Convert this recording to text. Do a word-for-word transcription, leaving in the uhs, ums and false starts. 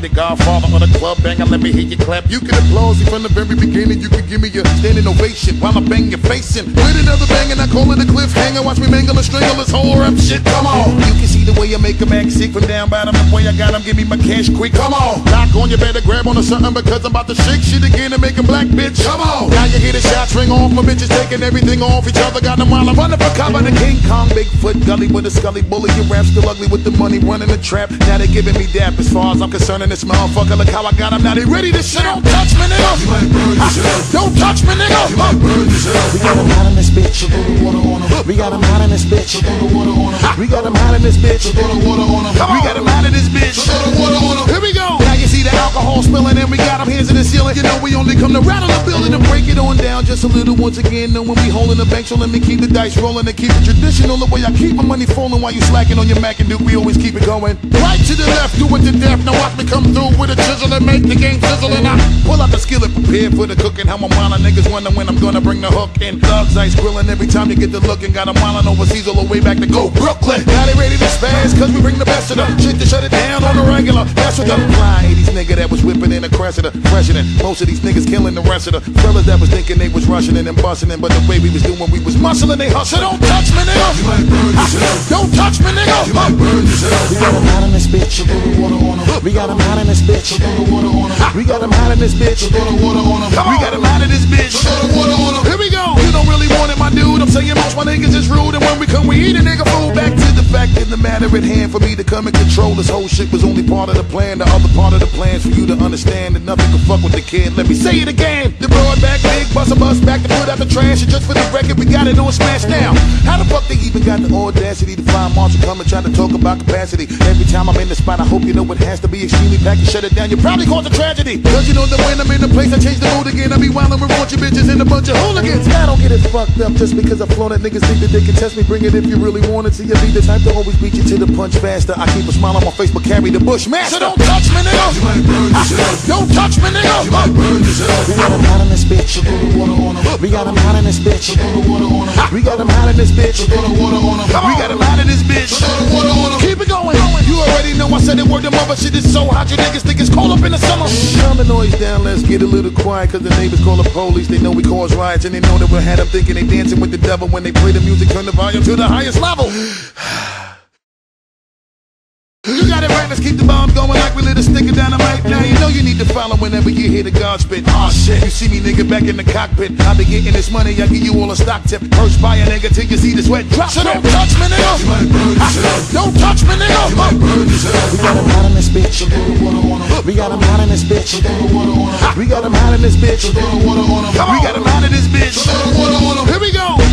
the godfather of the club banger. Let me hear you clap. You can applaud me from the very beginning. You can give me a standing ovation while I bang your face in. With another bang and I call it a cliffhanger. Watch me mangle and strangle this whole rap shit. Come on. You can see the way I make a man sick from down bottom. The way I got him, give me my cash quick. Come on. Lock on, you better grab on to something because I'm about to shake shit again and make a black bitch. Come on. Now you hear the shots ring off. My bitches taking everything off each other. Got them while I'm running for cover. The King Kong, Bigfoot, gully with a scully bully. Your rap still ugly with the money running the trap. Now they giving me dap. As far as I'm concerned in this motherfucker, look how I got him. Now they ready to shit. Don't touch me, nigga. You might burn yourself. Don't touch me, nigga. You might burn yourself. We got him hot in this bitch. You throw the water on him. We got him hot in this bitch. You throw the water on him. We got him hot in this bitch. You throw the water on him. We got him hot in this bitch. You throw the water on him. Here we go. Now you see the alcohol spilling and we got him hands in the ceiling. You know we only come to rattle the building and break it on down just a little once again. Know when we holding the bank, so let me keep the dice rolling and keep it traditional. The way I keep my money falling while you slacking on your Mac and Duke, we always keep it going. Right to the left, do it to death. Now watch me come through with a chisel and make the game sizzle. And I pull out the skillet prepared for the cooking. How I'm wildin', niggas wonder when I'm gonna bring the hook in. Thugs ice grilling every time you get the looking. Got them wildin' overseas all the way back to go Brooklyn. Now they ready to spaz cause we bring the best of them. Shit to shut it down on the regular. That's what the fly eighties nigga that was whipping in a Cressida. Fresher than most of these niggas killing the rest of the fellas that was thinking they was rushing in and busting in. But the way we was doing, we was muscling, they hustle. Don't touch me, nigga. You might burn yourself. Don't touch me, nigga. You might burn yourself. We got him hot in this bitch. You throw the water on him. We got him hot in this bitch. You throw the water on him. We got him hot in this bitch. You throw the water on him. We got him hot in this bitch. You throw the water on him. Here we go. You don't really want it, my dude. I'm saying most my niggas is rude, and when we come, we eat a nigga food. Back to the fact in the matter at hand, for me to come and control this whole shit was only part of the plan. The other part of the plan's for you to understand that nothing can fuck with the kid. Let me say it again. The broad back, big bust a bus back to put out the trash, and just for the record, we got it on smash now. How the fuck they even got the audacity to find Marshall come and try to talk about capacity? Every time I'm in the spot, I hope you know it has to be extremely packed and shut it down. You probably cause a tragedy. Cause you know that when I'm in the place, I change the mood again. I be wildin' with raunchy bitches and a bunch of hooligans. I don't get it fucked up just because I flown it. Niggas think that they can test me. Bring it if you really want it. See, you be the type to always beat you to the punch faster. I keep a smile on my face, but carry the bush master. So don't touch me, nigga. You might burn yourself. Don't touch me, nigga. You might burn yourself. We got him hot in this bitch. You throw the water on him. We got him hot in this bitch. You throw the water on him. We got him hot in this bitch. You throw the water on him. We got him hot in this bitch. You throw the water on him. Keep it going. You already know I said it word the mother. Shit is so hot, you niggas think it's cold up in the summer. Calm the noise down, let's get a little quiet. Cause the neighbors call the police. They know we cause riots, and they know that we had them thinking they dancing with the devil. When they play the music, turn the volume to the highest level. You got it right, let's keep the bomb going like we lit a stick of dynamite. Now you know you need to follow whenever you hear the God spit. Aw oh, shit, you see me nigga back in the cockpit. I be getting this money, I give you all a stock tip. First buy a nigga till you see the sweat drop. So don't touch me, nigga. You might burn yourself. Don't touch me, nigga. You might burn yourself. We got him hot in this bitch. You throw the water on him. We got him hot in this bitch. You throw the water on him. We got him hot in this bitch. You throw the water on him. We got him hot in this bitch. You throw the water on him. Here we go.